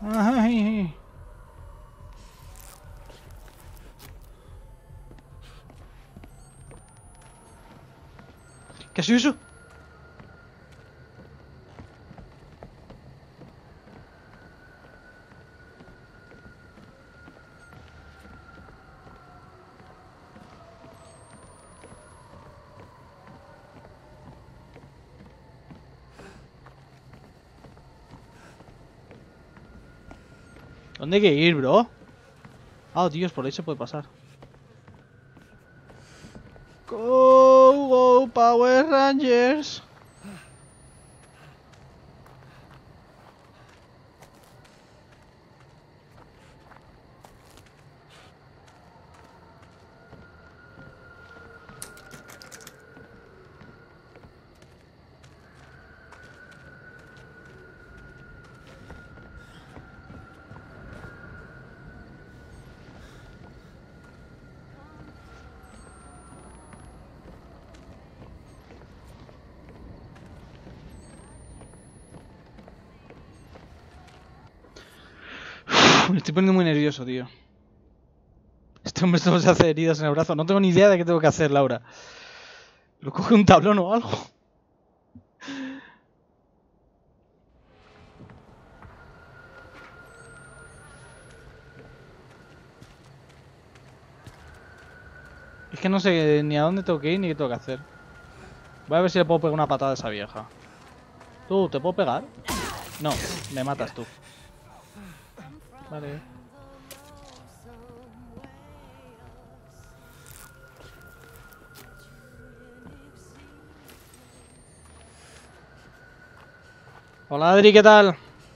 Ay. ¿Qué ha sido eso? ¿Dónde hay que ir, bro? Ah, Dios, por ahí se puede pasar. Go, go, Power Rangers. Me estoy poniendo muy nervioso, tío. Este hombre solo se hace heridas en el brazo. No tengo ni idea de qué tengo que hacer, Laura. ¿Lo coge un tablón o algo? Es que no sé ni a dónde tengo que ir ni qué tengo que hacer. Voy a ver si le puedo pegar una patada a esa vieja. ¿Tú, te puedo pegar? No, me matas tú. Vale. Hola Adri, ¿qué tal?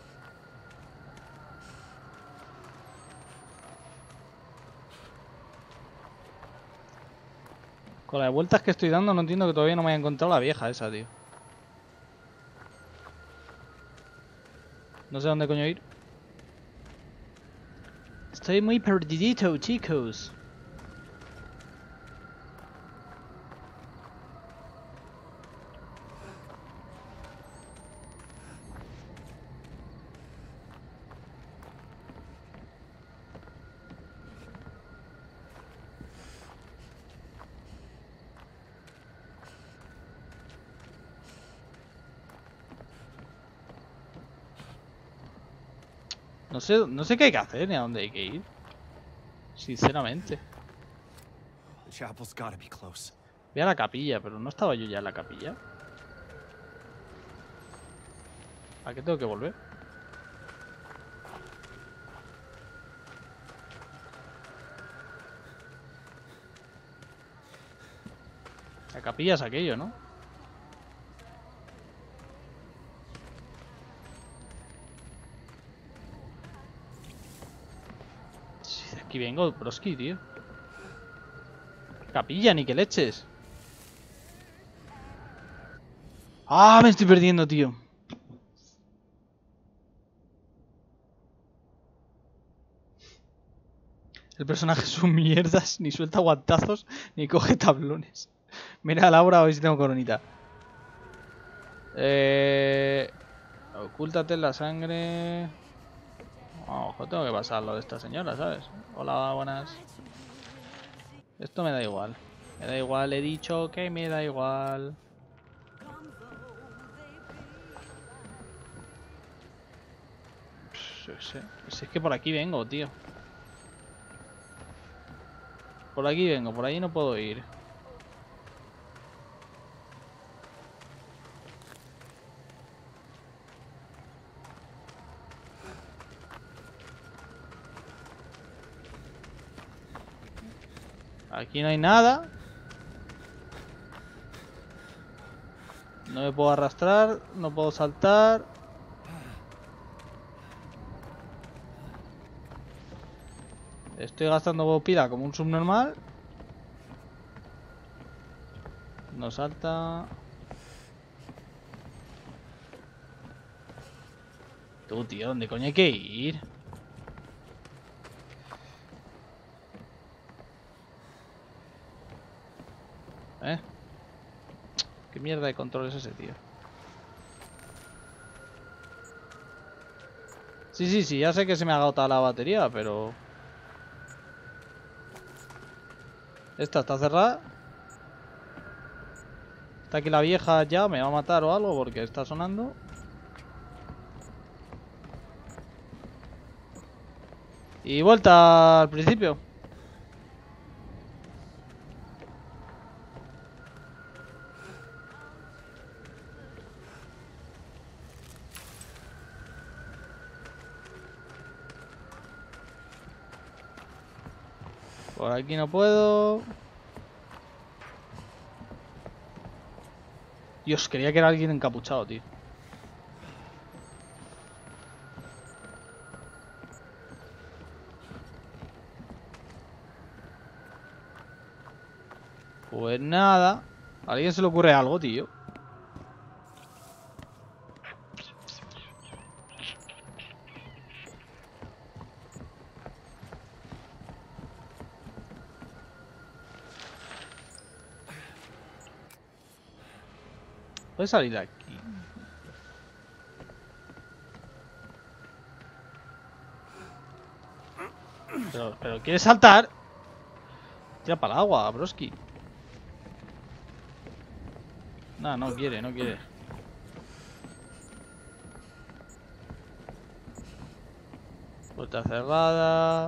Con las vueltas que estoy dando no entiendo que todavía no me haya encontrado la vieja esa, tío. No sé dónde coño ir. Estoy muy perdidito, chicos. No sé qué hay que hacer ni a dónde hay que ir. Sinceramente. Voy a la capilla, pero no estaba yo ya en la capilla. ¿A qué tengo que volver? La capilla es aquello, ¿no? Si de aquí vengo, broski, tío. Capilla, ni que leches. ¡Ah! Me estoy perdiendo, tío. El personaje es un mierdas, ni suelta guantazos, ni coge tablones. Mira a Laura a ver si tengo coronita. Ocúltate en la sangre. Ojo, tengo que pasar lo de esta señora, ¿sabes? Hola, buenas. Esto me da igual. Me da igual, he dicho que me da igual. Si es que por aquí vengo, tío. Por aquí vengo, por ahí no puedo ir. Aquí no hay nada. No me puedo arrastrar, no puedo saltar. Estoy gastando pila como un subnormal. No salta. Tú, tío, ¿dónde coño hay que ir? ¿Eh? ¿Qué mierda de control es ese, tío? Sí, ya sé que se me ha agotado la batería, pero... Esta está cerrada. Está aquí la vieja ya, me va a matar o algo porque está sonando. Y vuelta al principio. Por aquí no puedo. Dios, creía que era alguien encapuchado, tío. Pues nada. ¿A alguien se le ocurre algo, tío? Puedes salir de aquí. Pero ¿quieres saltar? Tira para el agua, broski. Nah, no quiere, no quiere. Puerta cerrada.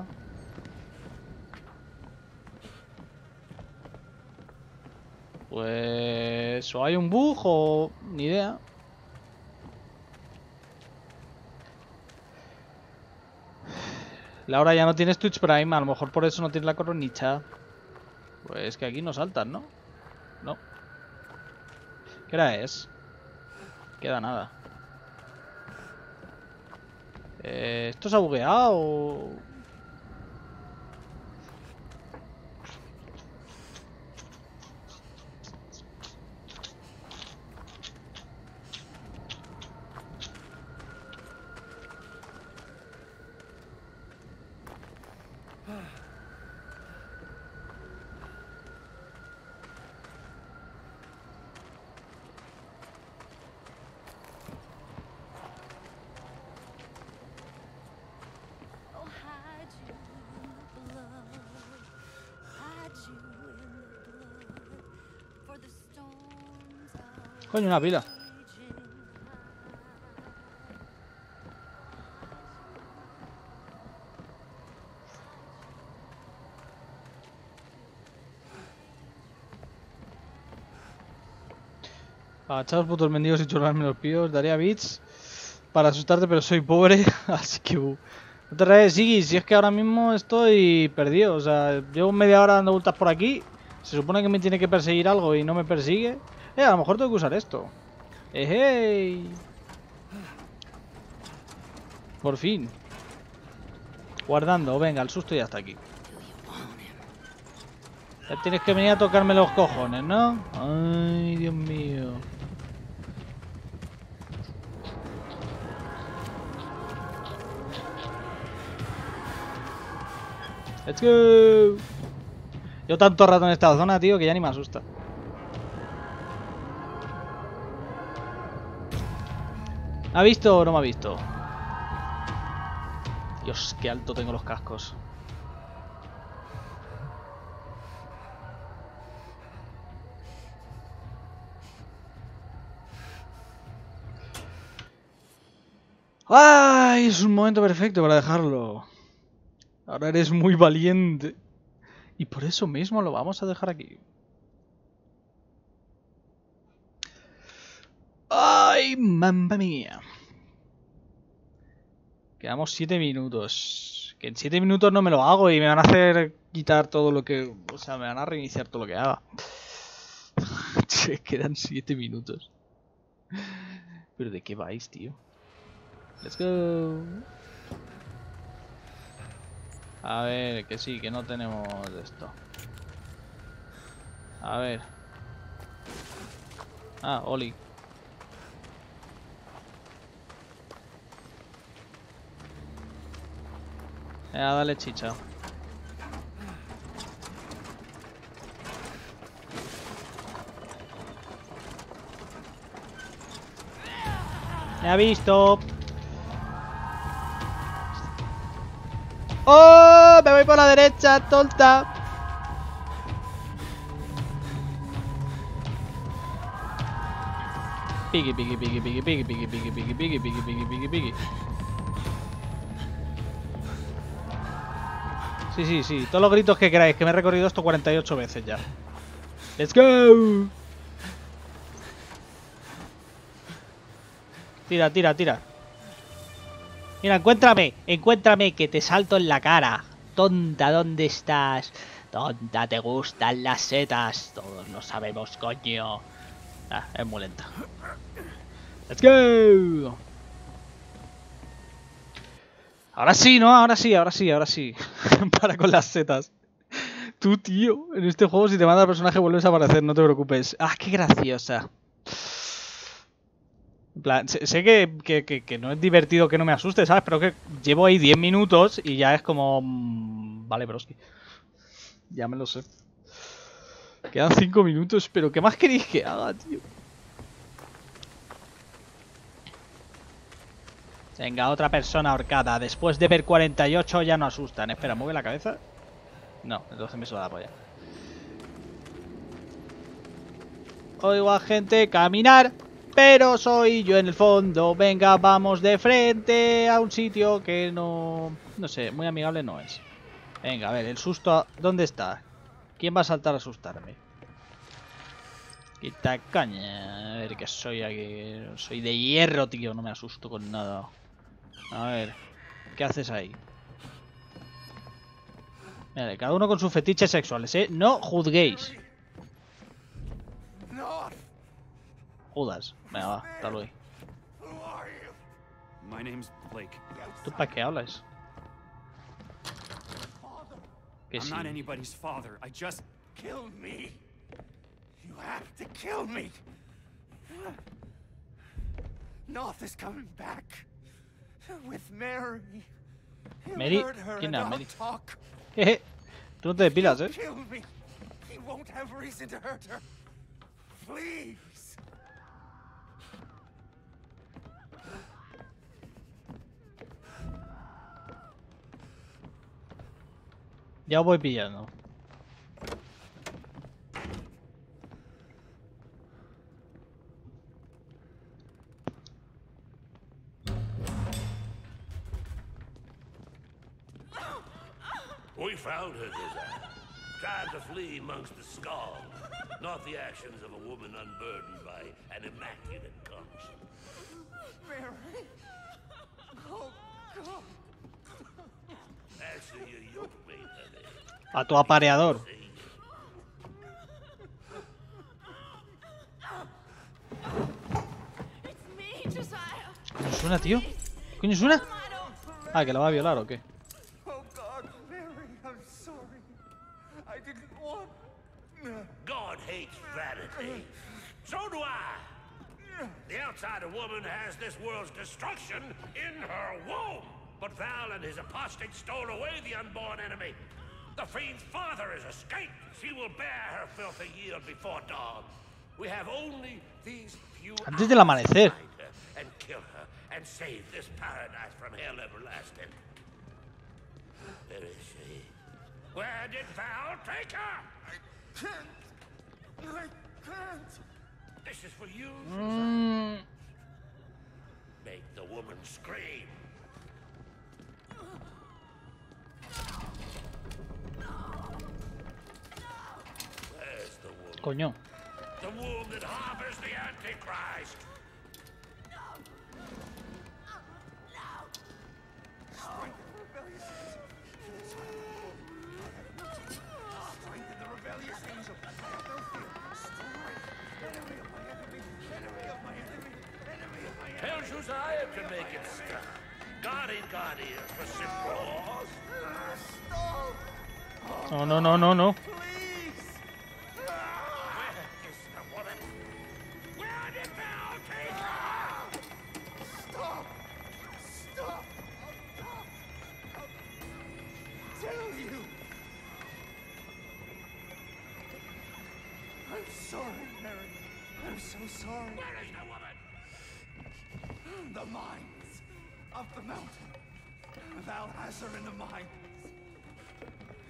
Pues... o hay un bug o... ni idea. Laura, ya no tienes Twitch Prime. A lo mejor por eso no tienes la coronicha. Pues que aquí no saltan, ¿no? No. ¿Qué hora es? Queda nada. ¿Esto se ha bugueado? Coño, una pila. Agachados putos mendigos y chorrarme los píos. Daría bits para asustarte, pero soy pobre. Así que... no te rayes, Siggy. Si es que ahora mismo estoy perdido. O sea, llevo media hora dando vueltas por aquí. Se supone que me tiene que perseguir algo y no me persigue. A lo mejor tengo que usar esto. ¡Hey! Por fin. Guardando. Venga, el susto ya está aquí. Ya tienes que venir a tocarme los cojones, ¿no? Ay, Dios mío. ¡Let's go! Yo tanto rato en esta zona, tío, que ya ni me asusta. ¿Me ha visto o no me ha visto? Dios, qué alto tengo los cascos. ¡Ay! Es un momento perfecto para dejarlo. Ahora eres muy valiente. Y por eso mismo lo vamos a dejar aquí. ¡Ay, mamma mía! Quedamos 7 minutos. Que en 7 minutos no me lo hago y me van a hacer quitar todo lo que... O sea, me van a reiniciar todo lo que haga. Quedan 7 minutos. ¿Pero de qué vais, tío? Let's go. A ver, que sí, que no tenemos esto. A ver. Ah, Oli. Dale chicha. Me ha visto. ¡Oh! Me voy por la derecha, tonta. Piggy, piggy, piggy, piggy, piggy, piggy, piggy, piggy, piggy, piggy, piggy, piggy, piggy. Sí, sí, sí. Todos los gritos que queráis, que me he recorrido esto 48 veces ya. ¡Let's go! Tira, tira, tira. Mira, encuéntrame, encuéntrame, que te salto en la cara. Tonta, ¿dónde estás? Tonta, ¿te gustan las setas? Todos lo sabemos, coño. Ah, es muy lenta. ¡Let's go! Ahora sí, ¿no? Ahora sí, ahora sí, ahora sí. Para con las setas. Tú, tío, en este juego si te manda el personaje vuelves a aparecer, no te preocupes. Ah, qué graciosa. En plan, sé que no es divertido que no me asuste, ¿sabes? Pero que llevo ahí 10 minutos y ya es como... Vale, broski. Ya me lo sé. Quedan 5 minutos, pero ¿qué más queréis que haga, tío? Venga, otra persona ahorcada. Después de ver 48 ya no asustan. Espera, ¿mueve la cabeza? No, entonces me suda la polla. Oigo a gente caminar, pero soy yo en el fondo. Venga, vamos de frente a un sitio que no... No sé, muy amigable no es. Venga, a ver, el susto... ¿Dónde está? ¿Quién va a saltar a asustarme? Quita caña. A ver, que soy aquí. Soy de hierro, tío. No me asusto con nada. A ver, ¿qué haces ahí? Mira, cada uno con sus fetiches sexuales, ¿eh? No juzguéis. Judas. Venga, va, tal vez. ¿Tú para qué hablas? Que sí. Kill me. You have to kill me. North is coming back with Mary. Mary, ¿quién es Mary? Jeje, tú no te depilas, ¿eh? Kill me. He won't have reason to hurt her. Please. Ya os voy pillando. We found her, Desire. Trying to flee amongst the skulls. Not the actions of a woman unburdened by an immaculate conscience. Mary. Oh, God. Answer your yoke mate, honey. A tu apareador. ¿Qué coño suena, tío? ¿Qué coño suena? Ah, que la va a violar o qué. Oh, God, Mary, I'm sorry. I didn't want... God hates vanity. So do I. The outsider woman has this world's destruction in her womb. But Val and his apostates stole away the unborn enemy. The fiend's father has escaped. She will bear her filthy yield before dawn. We have only these few Antes del amanecer. to find her and kill her and save this paradise from hell everlasting. Where is she? Where did Val take her? I can't. This is for you. Make the woman scream. Where's the woman? Coño. The womb that harbors the Antichrist. Strengthen the rebellious angel. I have no fear. Strength. Enemy of my enemy. Enemy of my enemy. Enemy of my enemy. Tell Josiah to make it stop. God ain't got ears for simple laws. Stop. No, no, no, no, no. Please. Where is the woman? Where did Val take her? Stop. Stop. Tell you. I'm sorry, Mary. I'm so sorry. Where is the woman? The mines of the mountain. Val has her in the mines.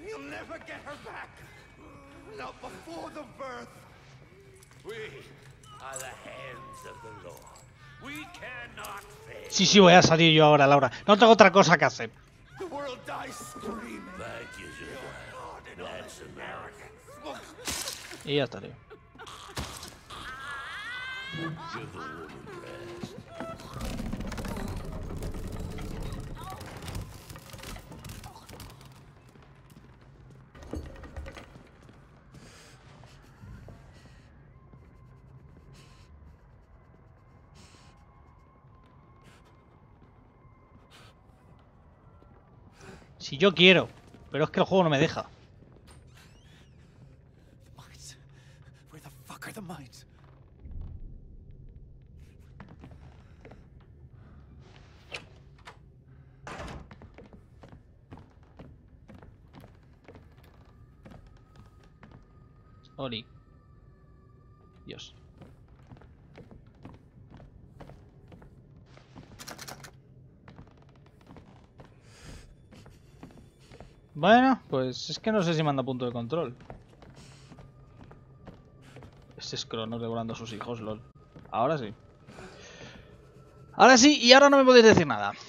You'll never get her back. Not before the birth. We are the hands of the Lord. We cannot fail. Sí, sí, voy a salir yo ahora, Laura. No tengo otra cosa que hacer. The world dies screaming. Thank you, Jedi. That's American. Y ya estaré. Give the woman rest. Si yo quiero, pero es que el juego no me deja. Mines. Where the fuck are the mines? Oli. Dios. Bueno, pues es que no sé si manda punto de control. Este es Cronos devorando a sus hijos, lol. Ahora sí. Ahora sí, y ahora no me podéis decir nada.